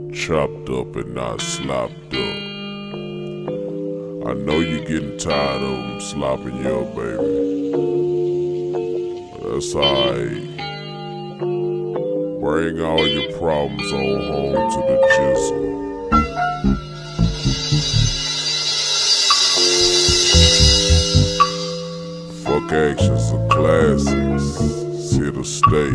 chopped up and not slopped up. I know you're getting tired of them slopping you up, baby. That's alright. Bring all your problems on home to the chisel. Fuck actions are classics, it's here to stay.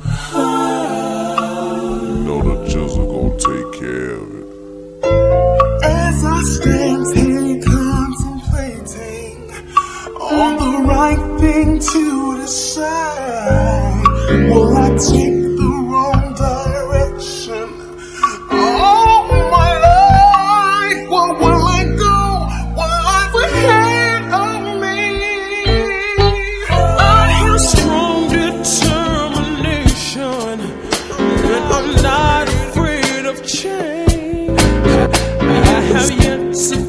You know the chisel gon' take care of it. As I stand here contemplating on the right thing to decide, will I take the wrong direction all my life? Or will I go what's ahead of me? I have strong determination, and I'm not afraid of change. I have yet to